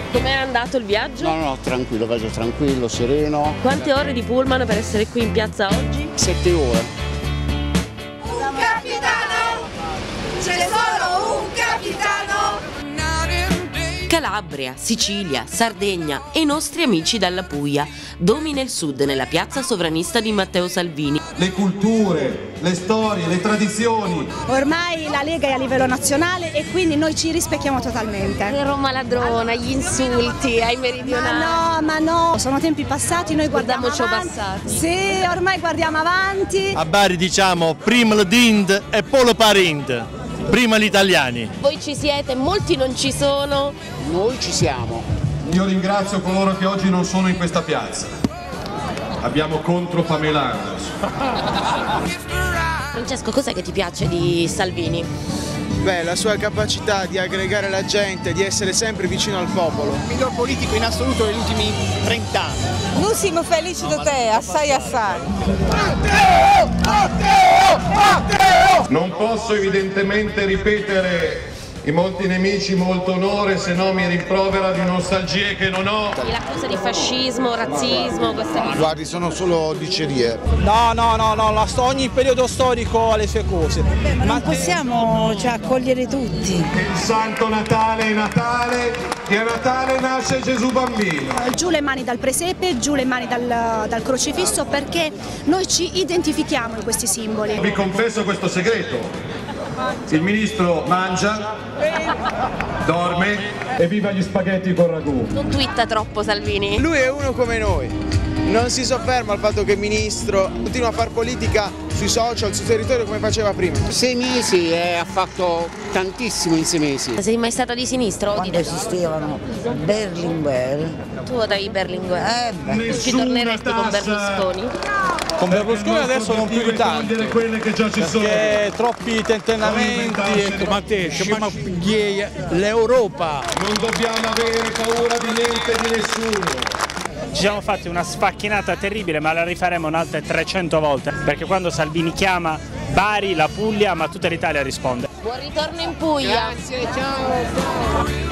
Com'è andato il viaggio? No, tranquillo, viaggio tranquillo, sereno. Quante ore di pullman per essere qui in piazza oggi? 7 ore. Un capitano! C'è solo un capitano! Calabria, Sicilia, Sardegna e i nostri amici dalla Puglia. Domina il Sud nella piazza sovranista di Matteo Salvini. Le culture, le storie, le tradizioni. Ormai la Lega è a livello nazionale e quindi noi ci rispecchiamo totalmente. Roma ladrona, gli insulti ai meridionali. Ma no, sono tempi passati, noi guardiamo Guardiamoci avanti. passati. Sì, ormai guardiamo avanti. A Bari diciamo prima il Dind e poi lo Parind, prima gli italiani. Voi ci siete, molti non ci sono. Noi ci siamo. Io ringrazio coloro che oggi non sono in questa piazza. Abbiamo contro Pamela Anderson. Francesco, cos'è che ti piace di Salvini? Beh, la sua capacità di aggregare la gente, di essere sempre vicino al popolo. Il miglior politico in assoluto negli ultimi 30 anni. Noi siamo felici di te, assai. Non posso evidentemente ripetere i molti nemici, molto onore, se no mi rimprovera di nostalgie che non ho. L'accusa di fascismo, razzismo, queste cose. Guardi, sono solo dicerie. No, ogni periodo storico ha le sue cose. Ma non possiamo accogliere tutti. Il Santo Natale è Natale e a Natale nasce Gesù bambino. Giù le mani dal presepe, giù le mani dal crocifisso, perché noi ci identifichiamo in questi simboli. Vi confesso questo segreto. Il ministro mangia, dorme e viva gli spaghetti con ragù. Non twitta troppo Salvini. Lui è uno come noi. Non si sofferma al fatto che il ministro continua a fare politica sui social, sul territorio come faceva prima. 6 mesi e ha fatto tantissimo in 6 mesi. Sei mai stata di sinistra o di destra? Esistevano Berlinguer. Tu votavi Berlinguer. Tu ci torneresti con Berlusconi? Con Berlusconi adesso non più di tanto. Quelle che già ci sono. Perché troppi tentennamenti. Ma te, l'Europa. Non dobbiamo avere paura di niente e di nessuno. Ci siamo fatti una sfacchinata terribile, ma la rifaremo un'altra 300 volte, perché quando Salvini chiama Bari, la Puglia, ma tutta l'Italia risponde. Buon ritorno in Puglia. Grazie, ciao.